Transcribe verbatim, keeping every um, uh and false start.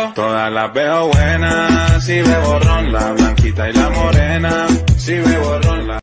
Todas las veo buenas, si bebo ron, la blanquita y la morena, si bebo ron, la